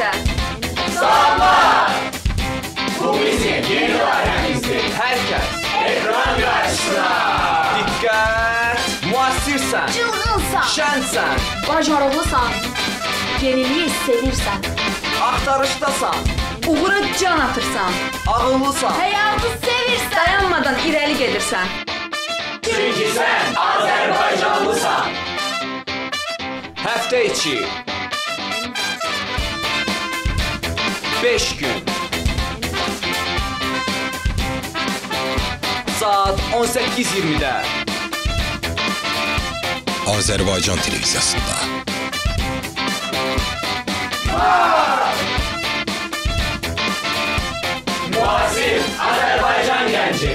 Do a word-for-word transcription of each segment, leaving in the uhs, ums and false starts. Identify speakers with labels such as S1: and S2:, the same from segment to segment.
S1: sevirsən.
S2: Salamlar! Bu bizim yeni layihəmizdir.
S3: Hər kəs
S2: ekran qarşısına.
S3: Diqqət! Müasirsən,
S1: Çılğınsan.
S3: şənsən,
S1: Bacarıqlısan. Yeniliyi sevirsən.
S3: axtarışdasan,
S1: Uğura can atırsan.
S3: ağıllısan,
S1: Həyatı sevirsən. Dayanmadan irəli gedirsən.
S2: Çünki sən Azərbaycanlısan.
S3: həftə içi beş gün saat on səkkiz iyirmidə
S4: Azərbaycan televiziyasında.
S2: Müasir Azərbaycan gənci.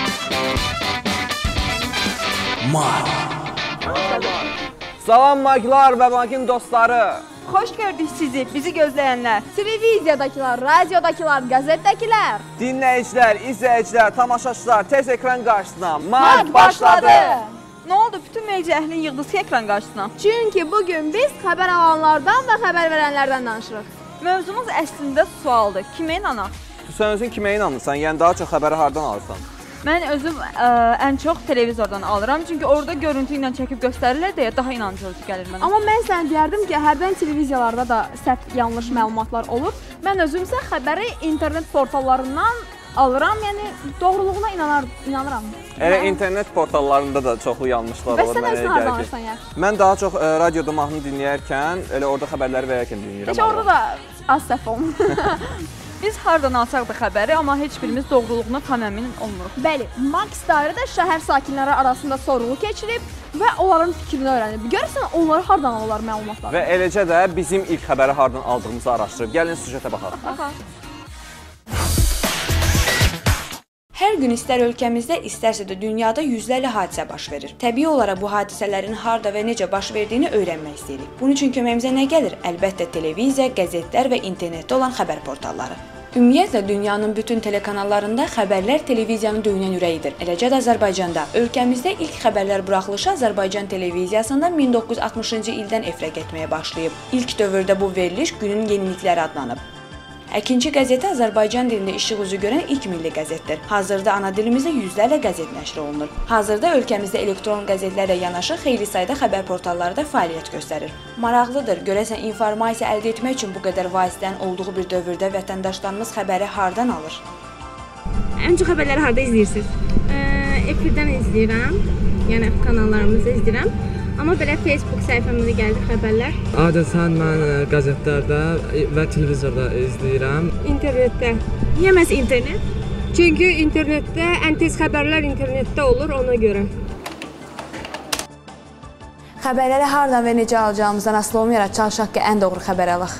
S3: Salam maglar və magin dostları.
S5: Xoş gördük sizi, bizi gözləyənlər. Televiziyadakılar, radiodakılar, qəzetdəkilər.
S3: Dinləyicilər, izləyicilər, tamaşaçılar, tez ekran qarşısına.
S5: Mart başladı. Nə oldu? Bütün media əhlini yığdınız ki, ekran qarşısına. Çünki bugün biz xəbər alanlardan və xəbər verənlərdən danışırıq. Mövzumuz əslində sualdır. Kimə inanaq?
S3: Sən özün kimə inanırsan? Yəni daha çox xəbəri hardan alırsan?
S5: Mən özüm ə, ən çox televizordan alıram. Çünki orada görüntü ilə çəkib göstərirlər deyə daha inandırıcı gəlir mənə.
S6: Amma mən sənə deyərdim ki, hərdən televiziyalarda da səhv yanlış məlumatlar olur. Mən özümsə xəbəri internet portallarından alıram, yəni doğruluğuna inanar, inanıram.
S3: Elə internet portallarında da çoxlu yanlışlar olur.
S6: Bəs sən özün hardan alırsan ya?
S3: Mən daha çox ə, radioda mahnı dinləyərkən, elə orada xəbərləri verərkən dinləyirəm.
S6: Heç orada da az səhv olmur.
S5: Biz hardan alsaq da xəbəri, amma heç birimiz doğruluğuna tam əmin olmuruq.
S6: Bəli, Max dairədə şəhər sakinləri arasında sorğu keçirib və onların fikrini öyrənib. Görürsən, onları hardan alırlar məlumatları?
S3: Və eləcə də bizim ilk xəbəri hardan aldığımızı araşdırıb. Gəlin süjetə baxaq.
S5: Baxaq.
S7: Hər gün istər ölkəmizdə, istərsə də dünyada yüzlərlə hadisə baş verir. Təbii olaraq bu hadisələrin harda və necə baş verdiyini öyrənmək istəyirik. Bunun üçün köməyimizə nə gəlir? Əlbəttə televiziya, qəzetlər və internetdə olan xəbər portalları. Ümumiyyətlə dünyanın bütün telekanallarında xəbərlər televiziyanın döyünən ürəyidir. Eləcə də Azərbaycanda. Ölkəmizdə ilk xəbərlər buraxılışı Azərbaycan televiziyasında min doqquz yüz altmışıncı ildən efirə getməyə başlayıb. İlk dövrdə bu veriliş günün yenilikləri adlanıb. Əkinçi qəzeti Azərbaycan dilində işıq üzü görən ilk milli qəzetdir. Hazırda ana dilimizdə yüzlərlə qəzet nəşr olunur. Hazırda ölkəmizdə elektron qəzetlərlə yanaşı xeyli sayda xəbər portalları da fəaliyyət göstərir. Maraqlıdır, görəsən informasiya əldə etmək üçün bu qədər vasitənin olduğu bir dövrdə vətəndaşlarımız xəbəri hardan alır?
S8: Ən çox xəbərləri harda izləyirsiniz? Efirdən izləyirəm, yəni kanallarımızı izləyirəm. Amma belə Facebook səhifəmizə gəldi xəbərlər.
S9: Adətən mən qəzetlərdə və televizorda izləyirəm.
S8: İnternetdə. Niyə məhz internet? Çünki internetdə ən tez xəbərlər internetdə olur, ona görə.
S7: Xəbərləri hardan və necə alacağımızdan asılı olmayaraq çalışaq ki, ən doğru xəbər alaq.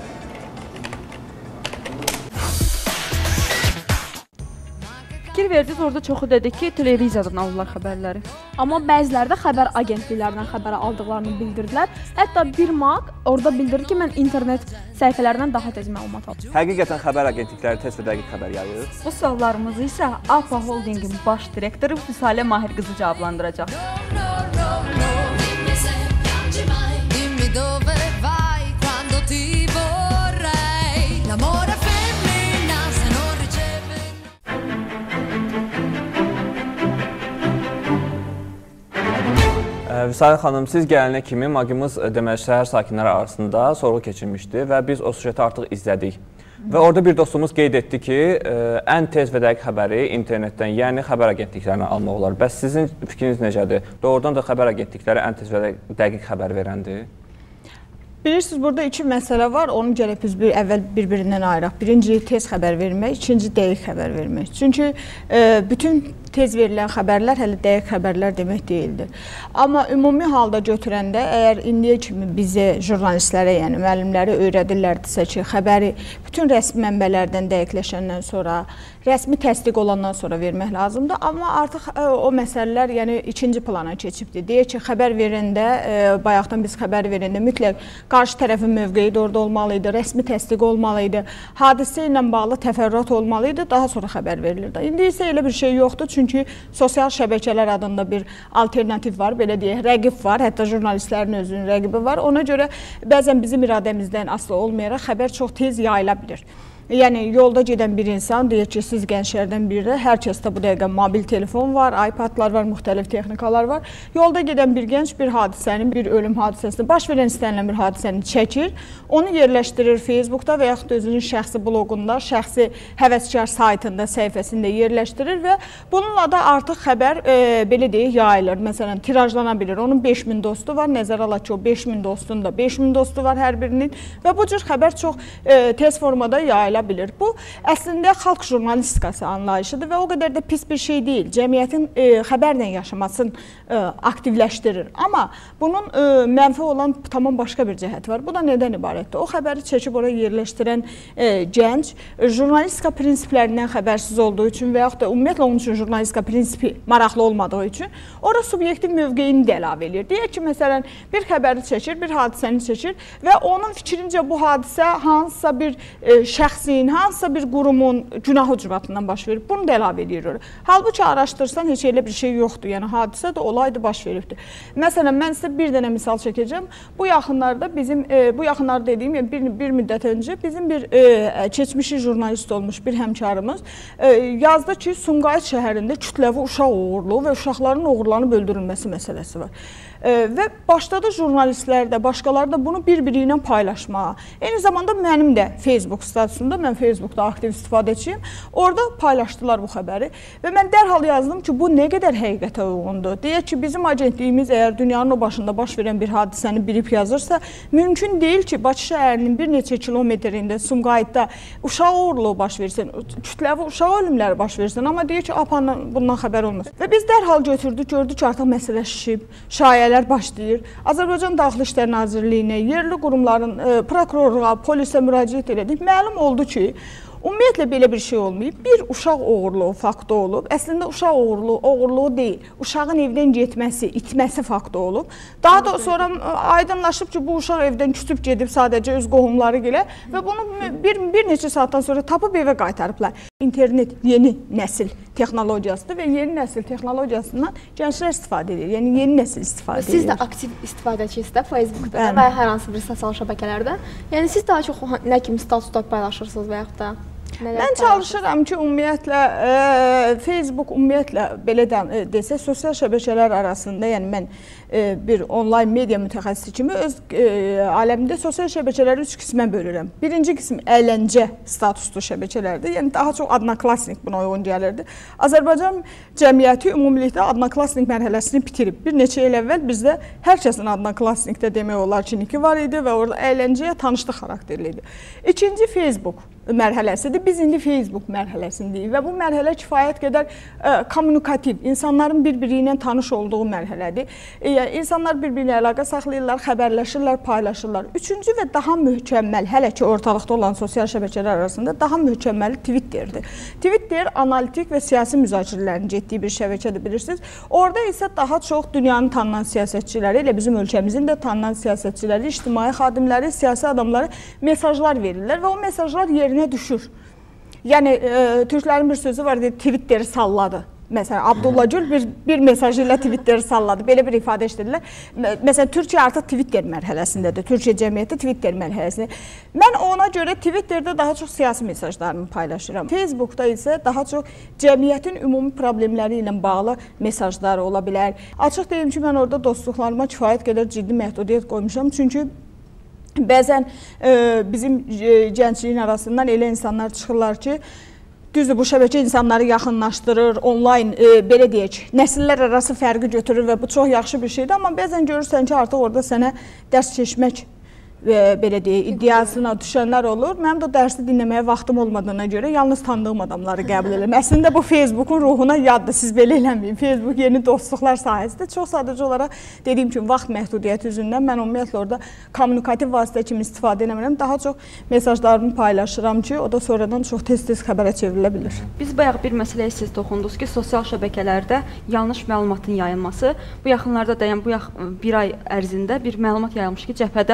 S5: Fikir verdiniz, orada çoxu dedi ki, televiziyadan alırlar xəbərləri.
S6: Amma bəziləri də xəbər agentliklərindən xəbər aldıqlarını bildirdilər. Hətta bir maq orada bildirir ki, mən internet səhifələrindən daha tez məlumat alıram.
S3: Həqiqətən xəbər agentlikləri tez və dəqiq xəbər yayır.
S5: Bu suallarımızı isə APA Holdingin baş direktoru Füsalə Mahir qızı cavablandıracaq.
S3: Vüsalə xanım, siz gələnə kimi magimiz deməli şəhər sakinləri arasında sorğu keçirmişdi və biz o sujeti artıq izlədik. Və orada bir dostumuz qeyd etdi ki, ən tez və dəqiq xəbəri internetdən, yəni xəbər agentliklərindən almaq olar. Bəs sizin fikriniz necədir? Doğrudan da xəbər agentlikləri ən tez və dəqiq xəbər verəndir?
S10: Bilirsiniz, burada iki məsələ var, onu gələk biz bir, əvvəl bir-birindən ayıraq. Birinci, tez xəbər vermək, ikinci, dəqiq xəbər vermək. Çünki e, bütün tez verilən xəbərlər hələ dəqiq xəbərlər demək deyildir. Amma ümumi halda götürəndə, əgər indiyə kimi bizə, jurnalistlərə, yəni müəllimləri öyrədirlərdirsə ki, xəbəri bütün rəsmi mənbələrdən dəqiqləşəndən sonra, rəsmi təsdiq olandan sonra vermək lazımdır. Amma artıq ə, o məsələlər yəni ikinci plana keçibdir. Deyək ki, xəbər verəndə, ə, bayaqdan biz xəbər verəndə mütləq qarşı tərəfin mövqeyi də orada olmalı idi, rəsmi təsdiq olmalı idi, hadisə ilə bağlı təfərrüat olmalı idi, daha sonra xəbər verilirdi. İndi isə elə bir şey yoxdur, çünki sosial şəbəkələr adında bir alternativ var, belə deyək, rəqib var, hətta jurnalistlərin özünün rəqibi var. Ona görə bəzən bizim iradəmizdən asılı olmayaraq xəbər çox tez yayıla bilir. Yəni, yolda gedən bir insan, deyək ki, siz gənclərdən biri, hər kəsdə bu dəqiqə mobil telefon var, iPadlar var, müxtəlif texnikalar var. Yolda gedən bir gənc bir hadisənin, bir ölüm hadisəsini, baş verən istənilən bir hadisəni çəkir, onu yerləşdirir Facebookda və yaxud özünün şəxsi bloqunda, şəxsi həvəskar saytında, səhifəsində yerləşdirir və bununla da artıq xəbər, e, belə deyək, yayılır. Məsələn, tirajlana bilir. Onun beş min dostu var, nəzərə alaq ki, o beş min dostun da beş min dostu var hər birinin və bu cür xəbər çox e, tez formada yayılır. Bilir. Bu, əslində xalq jurnalistikası anlayışıdır və o qədər də pis bir şey deyil. Cəmiyyətin e, xəbərlə yaşamasını e, aktivləşdirir. Amma bunun e, mənfi olan tamam başqa bir cəhət var. Bu da nədən ibarətdir? O xəbəri çəkib oraya yerləşdirən e, gənc, e, jurnalistika prinsiplərindən xəbərsiz olduğu üçün və yaxud da ümumiyyətlə onun üçün jurnalistika prinsipi maraqlı olmadığı üçün orada subyektiv mövqeyini də əlavə edir. Deyək ki, məsələn, bir xəbəri çəkir, bir hadisəni çəkir və onun fikrincə bu hadisə hansısa bir e, şəxsi hansısa bir qurumun günah ucbatından baş verib, bunu da əlavə edir. Halbuki araşdırsan, heç elə bir şey yoxdur. Yəni, hadisə də olaydı baş veribdir. Məsələn, mən sizə bir dənə misal çəkəcəm. Bu yaxınlarda bizim, e, bu yaxınlarda dediyim, yəni bir, bir müddət öncə bizim bir e, keçmişi jurnalist olmuş bir həmkarımız e, yazdı ki, Sumqayıt şəhərində kütləvi uşaq oğurluğu və uşaqların oğurlanıb öldürülməsi məsələsi var. Və başladı jurnalistlər də, başqaları da bunu bir-biri ilə paylaşmağa. Eyni zamanda mənim də Facebook statusumda, mən Facebookda aktiv istifadəçiyim, orada paylaşdılar bu xəbəri və mən dərhal yazdım ki, bu nə qədər həqiqətə uyğundur. Deyək ki, bizim agentliyimiz əgər dünyanın o başında baş verən bir hadisəni bilib yazırsa, mümkün deyil ki, Bakı şəhərinin bir neçə kilometrində Sumqayıtda uşaq uğurluğu baş versin, kütləvi uşaq ölümləri baş versin, amma deyək ki, apandan bundan xəbər olmaz. Və biz dərhal götürdük, gördük ki, artıq məsələ şişib, şayələr başlayır. Azərbaycan Daxili İşlər Nazirliyinə, yerli qurumların e, prokurorluğa, polisə müraciət elədik. Məlum oldu ki, ümumiyyətlə belə bir şey olmayıb. Bir uşaq oğurluğu faktı olub. Əslində uşaq oğurluğu, oğurluğu deyil, uşağın evdən getməsi, itməsi faktı olub. Daha da sonra aydınlaşıb ki, bu uşaq evdən küsüb gedib sadəcə öz qohumları ilə və bunu bir, bir neçə saatdan sonra tapıb evə qaytarıblar. İnternet yeni nəsil texnologiyasıdır və yeni nəsil texnologiyasından gənclər istifadə edir. Yəni yeni nəsil istifadə edir.
S1: Siz də aktiv istifadəçisiniz də Facebookda və hər hansı bir sosial şəbəkələrdə. Yəni siz daha çox nə kimi statuslar paylaşırsınız və yaxud da
S10: Mən çalışıram ki, ümumiyyətlə, e, Facebook ümumiyyətlə, belə də, desə, sosial şəbəkələr arasında, yəni mən e, bir onlayn media mütəxəssisi kimi öz e, aləmində sosial şəbəkələri üç qismə bölürəm. Birinci qism əyləncə statuslu şəbəkələrdir, yəni daha çox adnaklasnik buna uyğun gəlirdi. Azərbaycan cəmiyyəti ümumilikdə adnaklasnik mərhələsini bitirib. Bir neçə il əvvəl bizdə hər kəsin adnaklasnikdə demək olar ki, niki var idi və orada əyləncəyə tanışlıq xarakterli idi. İkinci Facebook mərhələsidir. Biz indi Facebook mərhələsindəyik və bu mərhələ kifayət qədər ə, kommunikativ, insanların bir-biri ilə tanış olduğu mərhələdir. E, insanlar bir-biri ilə əlaqə saxlayırlar, xəbərləşirlər, paylaşırlar. Üçüncü və daha möhkəmməl, hələ ki ortalıqda olan sosial şəbəkələr arasında daha möhkəmməli Twitterdir. Twitter analitik və siyasi müzakirələrin getdiyi bir şəbəkədir, bilirsiniz. Orada isə daha çox dünyanın tanınan siyasətçiləri, elə bizim ölkəmizin də tanınan siyasətçiləri, ictimai xadimləri, siyasi adamları mesajlar verirlər və o mesajlar yerinə düşür. Yəni, e, türklərin bir sözü var, Twitteri salladı. Məsələn, Abdullah Gül bir, bir mesaj ilə Twitteri salladı. Belə bir ifadə işlədirlər. Məsələn, Türkiyə artıq Twitter mərhələsindədir. Türkiyə cəmiyyəti Twitter mərhələsində. Mən ona görə Twitterdə daha çox siyasi mesajlarımı paylaşıram. Facebookda isə daha çox cəmiyyətin ümumi problemləri ilə bağlı mesajlar ola bilər. Açıq deyim ki, mən orada dostluqlarıma kifayət qədər ciddi məhdudiyyət qoymuşam. Çünki bəzən e, bizim e, gəncliyin arasından elə insanlar çıxırlar ki, düzdür, bu şəbəkə insanları yaxınlaşdırır, onlayn, e, belə deyək, nəsillər arası fərqi götürür və bu çox yaxşı bir şeydir. Amma bəzən görürsən ki, artıq orada sənə dərs keçmək və belə deyək, iddiasına düşənlər olur. Mənim də dərsi dinləməyə vaxtım olmadığına görə yalnız tanıdığım adamları qəbul edirəm. Əslində bu Facebookun ruhuna yaddır, siz belə eləməyin. Facebook yeni dostluqlar sahəsidir. Çox sadəcə olaraq dediyim kimi vaxt məhdudiyyəti üzündən mən ümumiyyətlə orada kommunikativ vasitə kimi istifadə eləmirəm. Daha çox mesajlarımı paylaşıram ki, o da sonradan çox tez-tez xəbərə çevrilə bilir.
S11: Biz bayaq bir məsələyə siz toxundunuz ki, sosial şəbəkələrdə yanlış məlumatın yayılması. Bu yaxınlarda da, yəni bu yax bir ay ərzində bir məlumat yayılmış ki, cəbhədə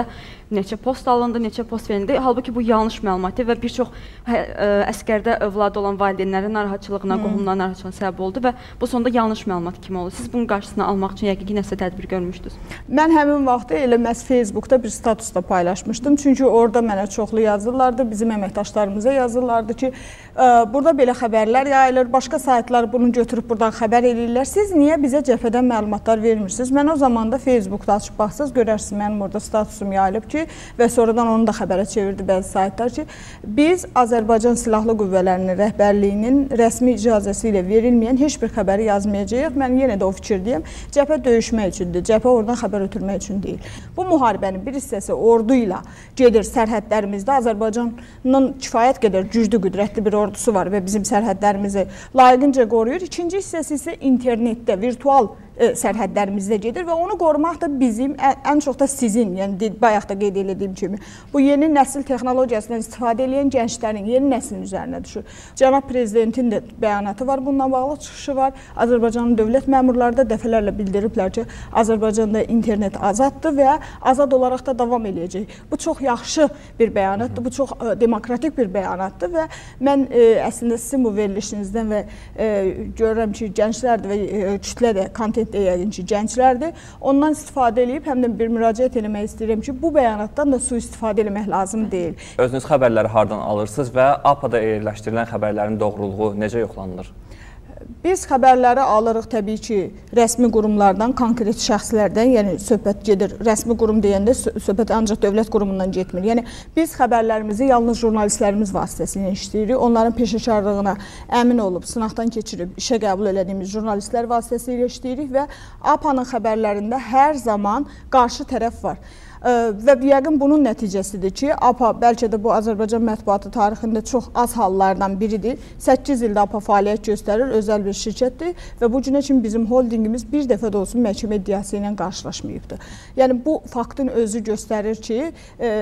S11: neçə post alındı, neçə post verildi. Halbuki bu yanlış məlumatdır və bir çox əskərdə övladı olan valideynlərin narahatçılığına, qohumların narahatçılığına səbəb oldu və bu sonda yanlış məlumat kimi oldu. Siz bunun qarşısını almaq üçün yəqin ki, nəsə tədbir görmüşdünüz.
S10: Mən həmin vaxtı elə məhz Facebookda bir statusda paylaşmışdım. Çünki orada mənə çoxlu yazırlardı, bizim əməkdaşlarımıza yazırlardı ki, burada belə xəbərlər yayılır, başqa saytlar bunu götürüb buradan xəbər edirlər. Siz niyə bizə cəbhədən məlumatlar vermirsiniz? Mən o zaman da Facebookda açıb baxsınız, görərsiniz mənim orada statusum yayılıb ki, və sonradan onu da xəbərə çevirdi bəzi saytlar ki, biz Azərbaycan Silahlı Qüvvələrinin rəhbərliyinin rəsmi icazəsi ilə verilməyən heç bir xəbəri yazmayacağıq. Mən yenə də o fikirdəyim, cəbhə döyüşmək üçündür, cəbhə oradan xəbər ötürmək üçün deyil. Bu müharibənin bir hissəsi ordu ilə gedir sərhədlərimizdə. Azərbaycanın kifayət qədər güclü, qüdrətli bir ordusu var və bizim sərhədlərimizi layiqincə qoruyur. İkinci hissəsi isə internetdə, virtual sərhədlərimizdə gedir və onu qorumaq da bizim, ən çox da sizin, yəni bayaq da qeyd edildiyim kimi, bu yeni nəsil texnologiyasından istifadə edən gənclərin, yeni nəslin üzərinə düşür. Cənab Prezidentin də bəyanatı var, bununla bağlı çıxışı var. Azərbaycanın dövlət məmurları da dəfələrlə bildiriblər ki, Azərbaycanda internet azaddır və azad olaraq da davam edəcək. Bu çox yaxşı bir bəyanatdır, bu çox demokratik bir bəyanatdır və mən əslində sizin bu verilişinizdən və görürəm ki, gənclərdir və kütlə də kontent yəqin ki, gənclərdir. Ondan istifadə edib, həm də bir müraciət eləmək istəyirəm ki, bu bəyanatdan da sui-istifadə eləmək lazım deyil.
S3: Özünüz xəbərləri hardan alırsınız və A P A-da yerləşdirilən xəbərlərin doğruluğu necə yoxlanılır?
S10: Biz xəbərləri alırıq təbii ki, rəsmi qurumlardan, konkret şəxslərdən, yəni söhbət gedir. Rəsmi qurum deyəndə söhbət ancaq dövlət qurumundan getmir. Yəni biz xəbərlərimizi yalnız jurnalistlərimiz vasitəsilə işləyirik. Onların peşəkarlığına əmin olub, sınaqdan keçirib, işə qəbul elədiyimiz jurnalistlər vasitəsilə işləyirik və A P A-nın xəbərlərində hər zaman qarşı tərəf var. Və yəqin bunun nəticəsidir ki, A P A bəlkə də bu Azərbaycan mətbuatı tarixində çox az hallardan biridir. səkkiz ildə A P A fəaliyyət göstərir, özəl bir şirkətdir və bu günə kimi bizim holdingimiz bir dəfə də olsun məhkəmə iddiası ilə qarşılaşmayıbdır. Yəni bu faktın özü göstərir ki,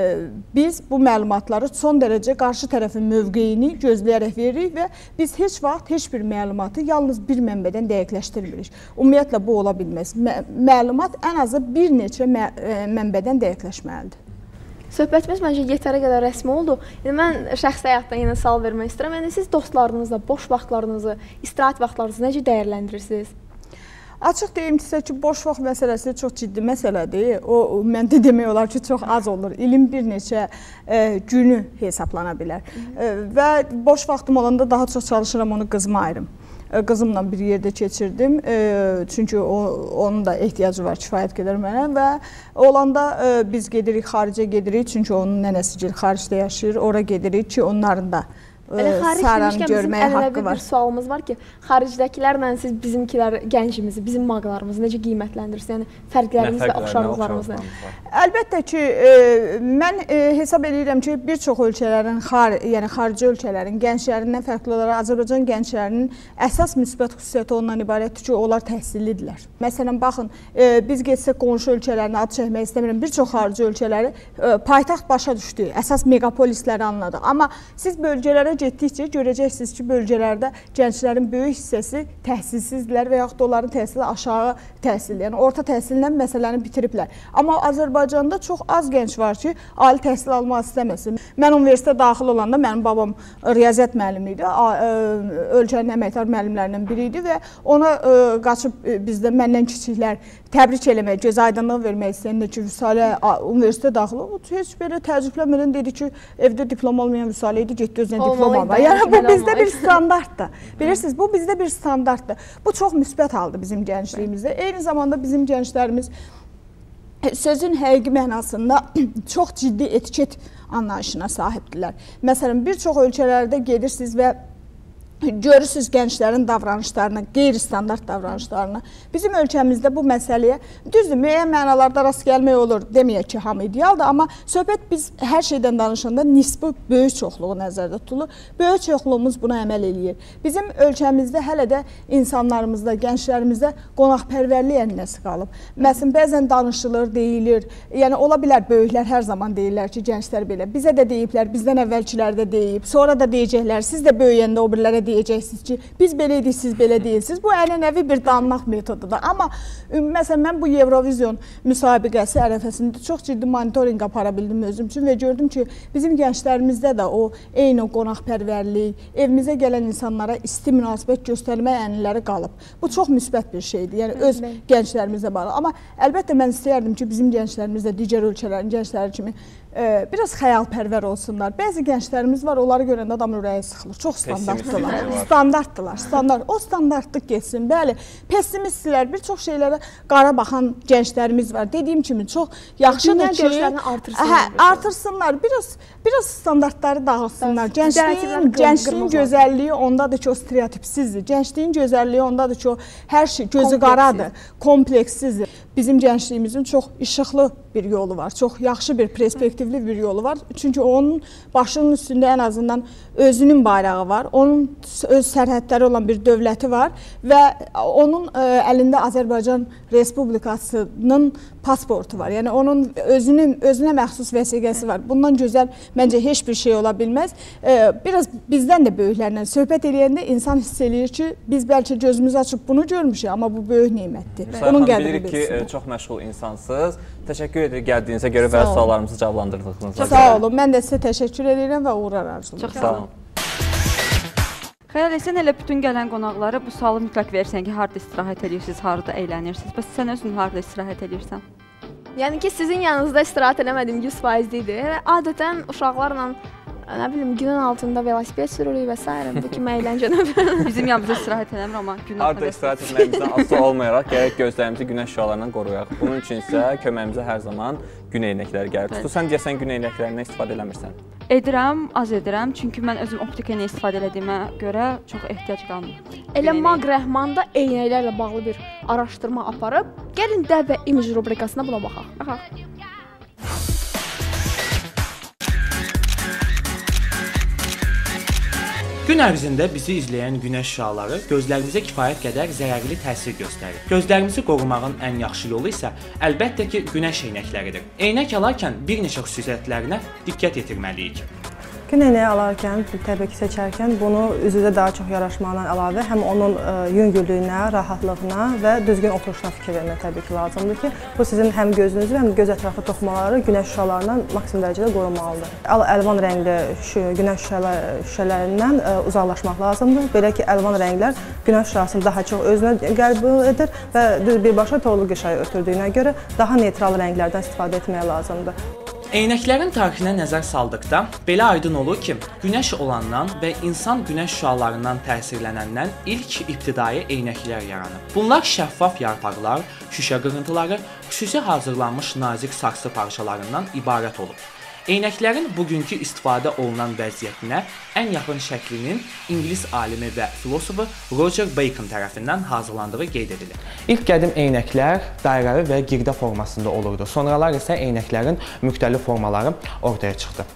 S10: biz bu məlumatları son dərəcə qarşı tərəfin mövqeyini gözləyərək veririk və biz heç vaxt heç bir məlumatı yalnız bir mənbədən dəqiqləşdirmirik. Ümumiyyətlə bu ola bilməz. Məlumat ən azı bir neçə mənbədən dəqiqləşməlidir.
S1: Söhbətimiz məncə yetərə qədər rəsmi oldu. Yəni, mən şəxsi həyatdan yenə sual vermək istəyirəm. Yəni, siz dostlarınızla, boş vaxtlarınızı, istirahət vaxtlarınızı necə dəyərləndirirsiniz?
S10: Açıq deyim sizə ki, boş vaxt məsələsi çox ciddi məsələdir. O, məndə demək olar ki, çox az olur. İlin bir neçə e, günü hesablana bilər. E, və boş vaxtım olanda daha çox çalışıram onu qızıma ayırım. Qızımla bir yerdə keçirdim, çünki onun da ehtiyacı var kifayət qədər mənə və olanda biz gedirik, xaricə gedirik, çünki onun nənəsi xaricdə yaşayır, ora gedirik ki, onların da saranı görməyə haqqı var.
S1: Bir sualımız var ki, xaricdəkilərlə siz bizimkilər, gəncimizi, bizim mağalarımızı necə qiymətləndirirsiniz? Yəni, fərqlərimiz və oxşarlıqlarımız nə?
S10: Əlbəttə ki, mən hesab edirəm ki, bir çox ölkələrin, yəni xarici ölkələrin gənclərindən fərqli olaraq Azərbaycan gənclərinin əsas müsbət xüsusiyyəti ondan ibarətdir ki, onlar təhsillidirlər. Məsələn, baxın, biz getsək qonşu ölkələrini ad çəkmək istəmirəm, bir çox xarici ölkələri paytaxt başa düşdü, əsas megapolisləri anladı. Amma siz bölgələrə getdikcə görəcəksiniz ki, bölgələrdə gənclərin böyük hissəsi təhsilsizdirlər və yaxud da onların təhsili aşağı təhsil, yəni orta təhsillə məsələni bitiriblər. Amma Azərbaycanda çox az gənc var ki, ali təhsil almaq istəməsin. Mən universitetə daxil olanda mənim babam riyaziyyat müəllimi idi, ölkənin əməkdar müəllimlərindən biri idi və ona qaçıb bizdə məndən kiçiklər təbrik eləmək, göz aydınlıq vermək istəyəndə ki, Vüsalə universitetə daxil olub, heç belə təəccüblənmədən dedi ki, evdə diplom olmayan Vüsalə idi, getdi özünə diploma var. Yəni bu bizdə bir standartdır. Bilirsiniz, bu bizdə bir standartdır. Bu çox müsbət haldır bizim gəncliyimizdə. Eyni zamanda bizim gənclərimiz sözün həqiqi mənasında çox ciddi etiket anlayışına sahibdirlər. Məsələn, bir çox ölkələrdə gedirsiniz və görürsünüz gənclərin davranışlarına, qeyri-standart davranışlarına. Bizim ölkəmizdə bu məsələyə düzdür, müəyyən mənalarda rast gəlmək olur, deməyək ki, hamı idealdır, amma söhbət biz hər şeydən danışanda nisbi böyük çoxluğu nəzərdə tutulur. Böyük çoxluğumuz buna əməl eləyir. Bizim ölkəmizdə hələ də insanlarımızda, gənclərimizdə qonaqpərvərlik ənənəsi qalıb. Məsələn, bəzən danışılır, deyilir, yəni ola bilər, böyüklər hər zaman deyirlər ki, gənclər belə. Bizə də deyiblər, bizdən əvvəlkilər də deyib, sonra da deyəcəklər, siz də böyüyəndə o birilərə deyəcəksiniz ki, biz belə idik, siz belə deyilsiniz. Bu ənənəvi bir danmaq metodudur. Amma məsələn, mən bu Eurovizyon müsabiqəsi ərəfəsində çox ciddi monitorinq apara bildim özüm üçün və gördüm ki, bizim gənclərimizdə də o eyni o qonaqpərvərlik, evimizə gələn insanlara isti münasibət göstərmək ənənələri qalıb. Bu çox müsbət bir şeydir, yəni öz gənclərimizlə bağlı. Amma əlbəttə mən istəyərdim ki, bizim gənclərimiz də digər ölkələrin gəncləri kimi e, biraz xəyalpərvər olsunlar. Bəzi gənclərimiz var, onları görəndə adamın ürəyi sıxılır. Çox standartdılar. Standartdılar. Standart. O standartlıq getsin. Bəli, pessimistlər, bir çox şeylərə qara baxan gənclərimiz var. Dediyim kimi çox yaxşıdır ki,
S1: artırsınlar.
S10: Hə, artırsınlar. Biraz biraz standartları dağıtsınlar. Gəncliyin, gəncliyin gözəlliyi ondadır ki, o stereotipsizdir. Gəncliyin gözəlliyi ondadır ki, o hər şey gözü qaradır, kompleksizdir. Bizim gəncliyimizin çox işıqlı bir yolu var. Çox yaxşı bir perspektivli bir yolu var. Çünki onun başının üstündə ən azından özünün bayrağı var. Onun öz sərhədləri olan bir dövləti var və onun ə, əlində Azərbaycan Respublikasının pasportu var. Yəni onun özünün özünə məxsus vəsiqəsi var. Bundan gözəl məncə heç bir şey ola bilməz. Ə, biraz bizdən də böyüklərlə söhbət edəndə insan hiss eləyir ki, biz bəlkə gözümüzü açıb bunu görmüşük, amma bu böyük nemətdir. Onun qədrini bilsin.
S3: Çox məşğul insansınız. Təşəkkür edirik gəldiyinizə görə və suallarımızı cavablandırdığınızda.
S10: Sağ olun. Mən də sizə təşəkkür edirəm və uğurlar arzulayıram.
S11: Çox sağ olun. Xəyal etsən, elə bütün gələn qonaqlara bu sualı mütləq versən ki, harada istirahət edirsiniz, harada əylənirsiniz. Bəs sən özün harada istirahət edirsən?
S1: Yəni ki, sizin yanınızda istirahət eləmədiyim yüz faizlidir. Adətən uşaqlarla nə bilim, günün altında velosiped sürürük və s. bu kimi əyləncədə.
S11: Bizim yanımızda istirahət eləmir, amma gün altında.
S3: Harada istirahət etməyimizdən asılı olmayaraq gərək gözlərimizi günəş şüalarından qoruyaq. Bunun üçün isə köməyimizə hər zaman gün eynəkləri gəlir. Xüsusən deyəsən gün eynəklərindən istifadə eləmirsən.
S11: Edirəm, az edirəm. Çünki mən özüm optik eynək istifadə etdiyimə görə çox ehtiyac qalmır.
S1: Elə Maq Rəhman da eynəklərlə bağlı bir araşdırma aparıb. Gəlin Dəb və Image rubrikasına buna baxaq.
S11: Baxaq.
S12: Gün ərzində bizi izləyən günəş şüaları gözlərimizə kifayət qədər zərərli təsir göstərir. Gözlərimizi qorumağın ən yaxşı yolu isə əlbəttə ki, günəş eynəkləridir. Eynək alarkən bir neçə xüsusiyyətlərinə diqqət yetirməliyik.
S13: Gün eynəyi alarkən, təbii ki, seçərkən bunu üz-üzə daha çox yaraşmaqdan əlavə həm onun ə, yüngüllüyünə, rahatlığına və düzgün oturuşuna fikir vermək təbii ki, lazımdır ki, bu sizin həm gözünüzü, həm göz ətrafı toxumaları günəş şüalarından maksimum dərəcədə qorumalıdır. Əlvan rəngli günəş şüşələrindən ə, uzaqlaşmaq lazımdır. Belə ki, əlvan rənglər günəş şüasını daha çox özünə qəbul edir və düz birbaşa torlu qışayı ötürdüyünə görə daha neytral rənglərdən istifadə etmək lazımdır.
S12: Eynəklərin tarixinə nəzər saldıqda belə aydın olur ki, günəş olandan və insan günəş şüalarından təsirlənəndən ilk ibtidai eynəklər yaranıb. Bunlar şəffaf yarpaqlar, şüşə qırıntıları, xüsusi hazırlanmış nazik saksı parçalarından ibarət olub. Eynəklərin bugünkü istifadə olunan vəziyyətinə ən yaxın şəklinin İngilis alimi və filosofu Roger Bacon tərəfindən hazırlandığı qeyd edilir. İlk qədim eynəklər dairəvi və girdə formasında olurdu. Sonralar isə eynəklərin müxtəlif formaları ortaya çıxdı.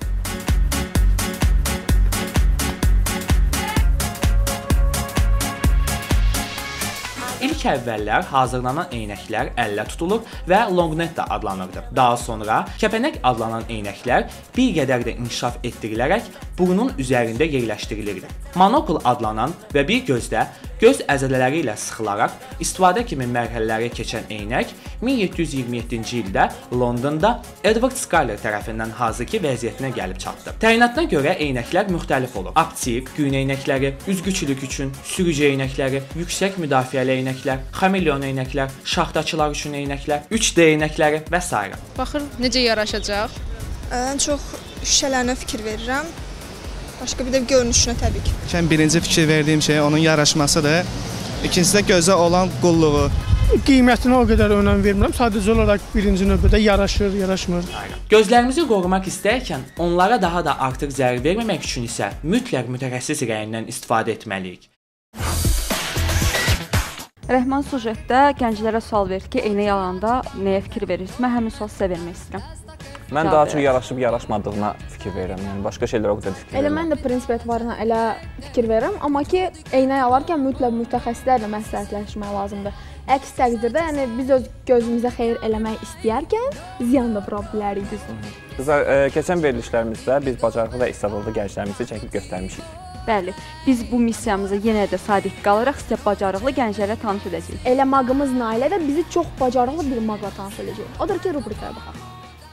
S12: İlk əvvəllər hazırlanan eynəklər əllə tutulur və longnet də adlanırdı. Daha sonra kəpənək adlanan eynəklər bir qədər də inkişaf etdirilərək burnun üzərində yerləşdirilirdi. Monokl adlanan və bir gözdə göz əzələləri ilə sıxılaraq istifadə kimi mərhələləri keçən eynək min yeddi yüz iyirmi yeddinci ildə Londonda Edward Schuyler tərəfindən hazırki vəziyyətinə gəlib çatdı. Təyinatına görə eynəklər müxtəlif olub. Optik, gün eynəkləri, üzgüçülük üçün, sürücü eynəkləri, yüksək müdafiəli eynəklər, xameleon eynəklər, şaxtaçılar üçün eynəklər, üç D eynəkləri və s.
S14: Baxır necə yaraşacaq? Ən çox şüşələrinə fikir verirəm. Başqa bir də görünüşünə təbii ki.
S15: Ən birinci fikir verdiyim şey onun yaraşmasıdır. İkincisi də gözə olan qulluğu.
S16: Qiymətinə o qədər önəm vermirəm. Sadəcə olaraq birinci növbədə yaraşır, yaraşmır.
S12: Gözlərimizi qorumaq istəyərkən onlara daha da artıq zərər verməmək üçün isə mütləq mütəxəssis rəyindən istifadə etməliyik.
S11: Rəhman sujetdə gənclərə sual verir ki, eynək alanda nəyə fikir verirsiniz? Mən həmin sual sizə vermək istəyirəm.
S3: Mən daha çox yaraşıb yaraşmadığına fikir verirəm. Yəni başqa şeylərə o qədər fikir verirəm.
S1: Elə mən də prinsip etibarına elə fikir verirəm, amma ki, eynək alarkən mütləq mütəxəssislərlə məsləhətləşmək lazımdır. Əks təqdirdə, yəni biz öz gözümüzə xeyir eləmək istəyərkən ziyan da vura bilərik biz.
S3: Qızlar, keçən verilişlərimizdə biz bacarıqlı və istedadlı gənclərimizi çəkib göstərmişik.
S11: Bəli, biz bu missiyamıza yenə də sadiq qalaraq sizə bacarıqlı gənclərlə tanış edəcəyik.
S1: Elə maqımız Nailə də bizi çox bacarıqlı bir maqla tanış edəcək. Odur ki, rubrikaya baxaq.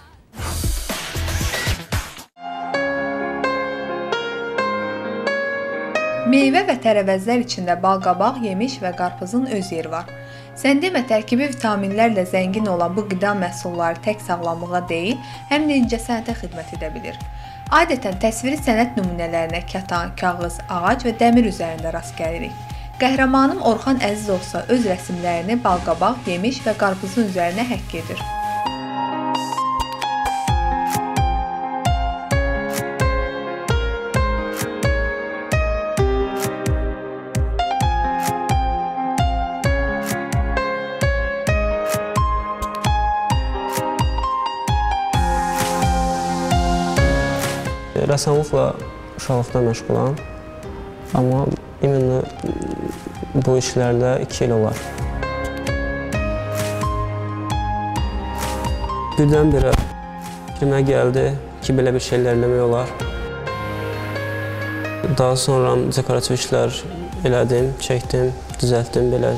S17: Meyvə və tərəvəzlər içində balqabaq, yemiş və qarpızın öz yeri var. Sən demə, tərkibi vitaminlərlə zəngin olan bu qida məhsulları tək sağlamlığa deyil, həm də incəsənətə xidmət edə bilir. Adətən təsviri sənət nümunələrinə kətan, kağız, ağac və dəmir üzərində rast gəlirik. Qəhrəmanım Orxan Əzizov isə öz rəsmlərini balqabaq, yemiş və qarpızın üzərinə həkk edir.
S18: Rəssamlıqla uşaqlıqda məşğulam, amma iminə bu işlərdə iki il olar. Birdən-birə fikrimə gəldi ki, belə bir şeylər eləmək olar. Daha sonra dekorativ işlər elədim, çəkdim, düzəltdim belə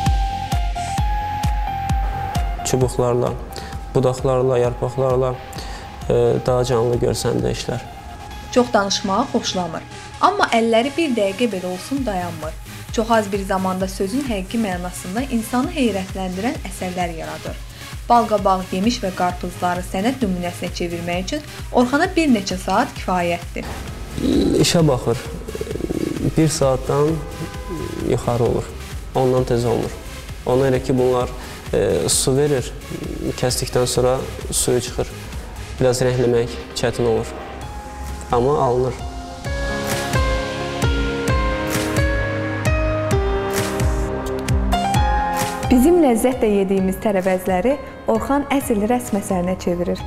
S18: çubuqlarla, budaqlarla, yarpaqlarla daha canlı görsəndə işlər.
S17: Çox danışmağı xoşlamır, amma əlləri bir dəqiqə belə olsun dayanmır. Çox az bir zamanda sözün həqiqi mənasında insanı heyrətləndirən əsərlər yaradır. Balqabaq, yemiş və qarpızları sənət nümunəsinə çevirmək üçün Orxana bir neçə saat kifayətdir.
S18: İşə baxır. Bir saatdan yuxarı olur. Ondan tez olmur. Ona elə ki, bunlar e, su verir. Kəsdikdən sonra suyu çıxır. Biraz rəhləmək çətin olur. Amma alınır.
S17: Bizim ləzzətlə yediyimiz tərəvəzləri Orxan əsl rəsm əsərinə çevirir.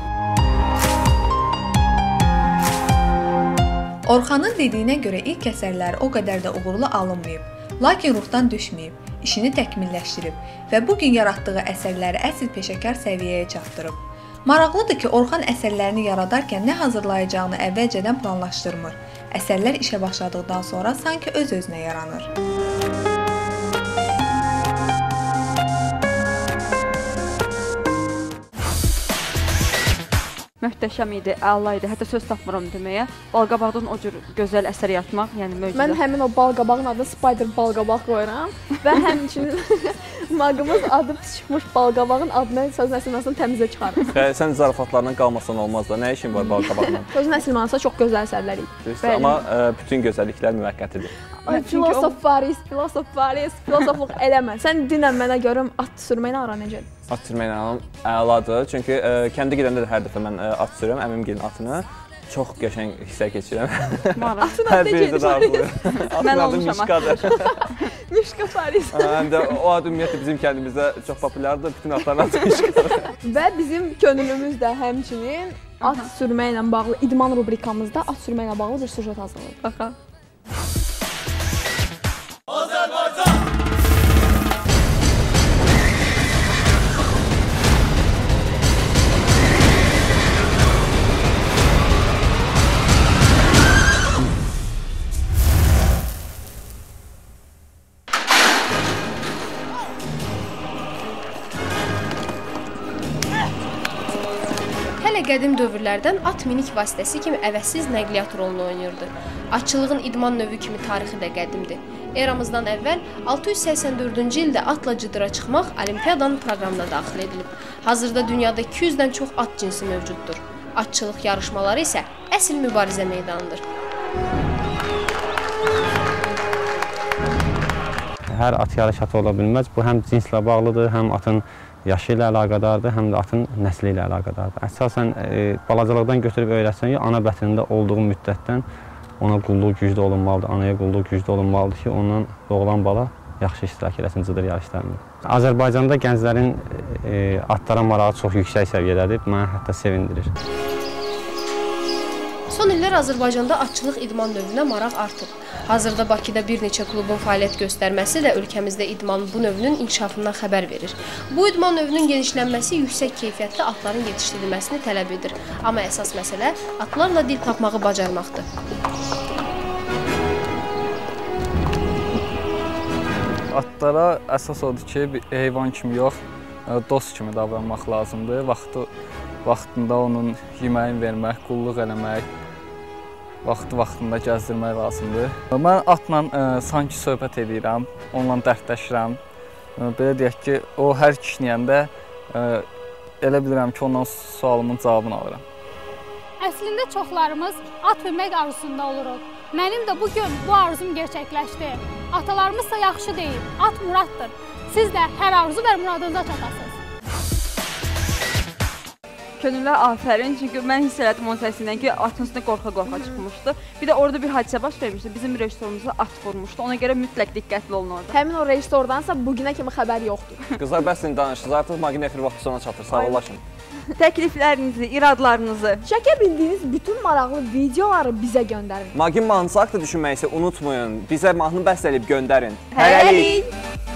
S17: Orxanın dediyinə görə ilk əsərləri o qədər də uğurlu alınmayıb, lakin ruhdan düşməyib, işini təkmilləşdirib və bugün yaratdığı əsərləri əsl peşəkar səviyyəyə çatdırıb. Maraqlıdır ki, Orxan əsərlərini yaradarkən nə hazırlayacağını əvvəlcədən planlaşdırmır. Əsərlər işə başladıqdan sonra sanki öz-özünə yaranır.
S11: Möhtəşəm idi, əla idi. Hətta söz tapmıram deməyə. Balqabaqdan o cür gözəl əsər yaratmaq, yəni möcüzə.
S1: Mən həmin o balqabağın adını Spider balqabaq qoyuram və həmçinin maqımız adı çıxmış balqabağın adını söz nəsilmasını təmizə çıxarır.
S3: Sən zarafatlarla qalmasan olmaz da. Nə işin var balqabaqla?
S1: Söz nəsilmansa çox gözəl əsərlər idi.
S3: Amma ə, bütün gözəlliklər müvəqqətidir.
S1: Filosof Paris, filosof Paris, filosofluq eləmə. Sən dinən mənə görüm at sürməklə ara necədir?
S3: At sürməklə aram əladır. Çünki ə, kəndə gedəndə də hər dəfə mən ə, at sürürəm, əmim gəlin atını. Çox qəşəng hissə keçirəm.
S1: Atın adı
S3: keçir. Atın adı Mişkadır.
S1: Mişka Paris.
S3: Həm də o ad ümumiyyətlə bizim kəndimizdə çox populyardır. Bütün atların adı Mişkadır.
S1: Və bizim könlümüzdə həmçinin at sürməklə bağlı idman rubrikamızda at sürməklə bağlı bir sujet hazırlayıb.
S11: Baxaq.
S2: Azərbaycan!
S19: Hələ qədim dövrlərdən at minik vasitəsi kimi əvəzsiz nəqliyyat rolunu oynayırdı. Atçılığın idman növü kimi tarixi də qədimdir. Eramızdan əvvəl altı yüz səksən dördüncü ildə atla cıdıra çıxmaq Olimpiyadanın proqramına daxil edilib. Hazırda dünyada iki yüzdən çox at cinsi mövcuddur. Atçılıq yarışmaları isə əsl mübarizə meydanıdır.
S20: Hər at yarış atı ola bilməz. Bu həm cinslə bağlıdır, həm atın yaşı ilə əlaqədardır, həm də atın nəsli ilə əlaqədardır. Əsasən e, balacalıqdan götürüb öyrətsən, ana bətnində olduğu müddətdən ona qulluq güclü olunmalıdır, anaya qulluq güclü olunmalıdır ki, ondan doğulan bala yaxşı iştirak eləsin cıdır yarışlarında. Azərbaycanda gənclərin e, atlara marağı çox yüksək səviyyədədir, mənə hətta sevindirir.
S19: Son illər Azərbaycanda atçılıq idman növünə maraq artıb. Hazırda Bakıda bir neçə klubun fəaliyyət göstərməsi də ölkəmizdə idmanın bu növünün inkişafından xəbər verir. Bu idman növünün genişlənməsi yüksək keyfiyyətli atların yetişdirilməsini tələb edir. Amma əsas məsələ atlarla dil tapmağı bacarmaqdır.
S21: Atlara əsas odur ki, bir heyvan kimi yox, dost kimi davranmaq lazımdır. Vaxtı, vaxtında onun yeməyini vermək, qulluq eləmək, vaxtı-vaxtında gəzdirmək lazımdır. Mən atla ə, sanki söhbət edirəm, onunla dərdləşirəm. Belə deyək ki, o hər kişniyəndə ə, elə bilirəm ki, ondan sualımın cavabını alıram.
S22: Əslində çoxlarımız at vermək arzusunda oluruq. Mənim də bugün bu arzum gerçəkləşdi. Atalarımız da yaxşı deyil, at muraddır. Siz də hər arzu və muradınıza çatasınız.
S11: Könüllər afərin, çünki mən hiss elədim onun səsindən ki, atın üstünə qorxa-qorxa çıxmışdı. Bir də orada bir hadisə baş vermişdi, bizim rejissorumuza at vurmuşdu. Ona görə mütləq diqqətli olun orada.
S1: Həmin o rejissordansa bugünə kimi xəbər yoxdur.
S3: Qızlar, bəs indi danışdınız, artıq Maqin efir vaxtı sona çatır, sağollaşın.
S11: Təkliflərinizi, iradlarınızı,
S1: çəkə bildiyiniz bütün maraqlı videoları bizə göndərin.
S3: Maqin mahnısı haqqında düşünmək isə unutmayın, bizə mahnı bəstələyib göndərin.
S11: Hələlik!